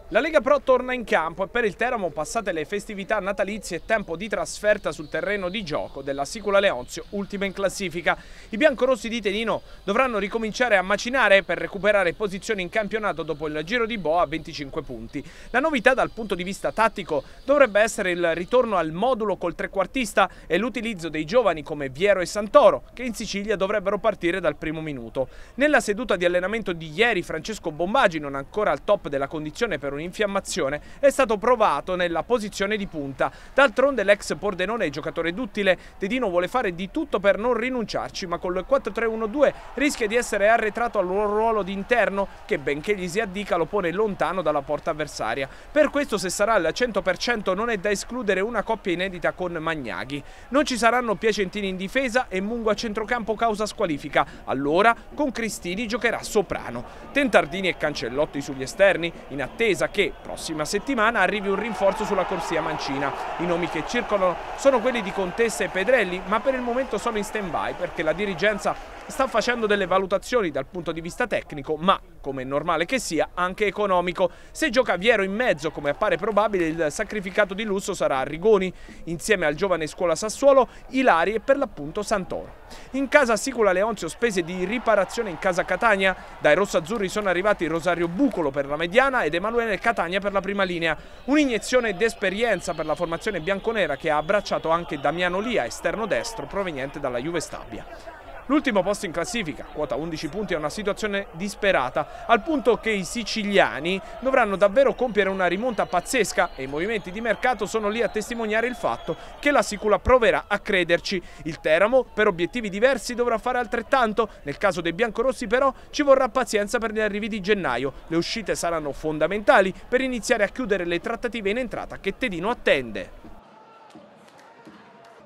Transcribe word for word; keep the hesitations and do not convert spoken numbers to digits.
La Lega Pro torna in campo e per il Teramo, passate le festività natalizie, è tempo di trasferta sul terreno di gioco della Sicula Leonzio, ultima in classifica. I biancorossi di Tedino dovranno ricominciare a macinare per recuperare posizioni in campionato dopo il giro di boa a venticinque punti. La novità dal punto di vista tattico dovrebbe essere il ritorno al modulo col trequartista e l'utilizzo dei giovani come Viero e Santoro, che in Sicilia dovrebbero partire dal primo minuto. Nella seduta di allenamento di ieri, Francesco Bombagi, non ancora al top della condizione per un'infiammazione, è stato provato nella posizione di punta. D'altronde l'ex Pordenone è giocatore duttile. Tedino vuole fare di tutto per non rinunciarci, ma con il quattro tre uno due rischia di essere arretrato al ruolo di interno che, benché gli si addica, lo pone lontano dalla porta avversaria. Per questo, se sarà al cento per cento, non è da escludere una coppia inedita con Magnaghi. Non ci saranno Piacentini in difesa e Mungo a centrocampo causa squalifica. Allora con Cristini giocherà Soprano. Tentardini e Cancellotti sugli esterni, in attesa che prossima settimana arrivi un rinforzo sulla corsia mancina. I nomi che circolano sono quelli di Contessa e Pedrelli, ma per il momento sono in stand-by perché la dirigenza sta facendo delle valutazioni dal punto di vista tecnico, ma, come è normale che sia, anche economico. Se gioca Viero in mezzo, come appare probabile, il sacrificato di lusso sarà Rigoni, insieme al giovane Scuola Sassuolo, Ilari e per l'appunto Santoro. In casa Sicula Leonzio spese di riparazione in casa Catania. Dai rossazzurri sono arrivati Rosario Bucolo per la mediana ed Emanuele Catania per la prima linea. Un'iniezione d'esperienza per la formazione bianconera che ha abbracciato anche Damiano Lia, esterno destro proveniente dalla Juve Stabia. L'ultimo posto in classifica, quota undici punti, è una situazione disperata, al punto che i siciliani dovranno davvero compiere una rimonta pazzesca e i movimenti di mercato sono lì a testimoniare il fatto che la Sicula proverà a crederci. Il Teramo, per obiettivi diversi, dovrà fare altrettanto. Nel caso dei biancorossi però ci vorrà pazienza per gli arrivi di gennaio. Le uscite saranno fondamentali per iniziare a chiudere le trattative in entrata che Tedino attende.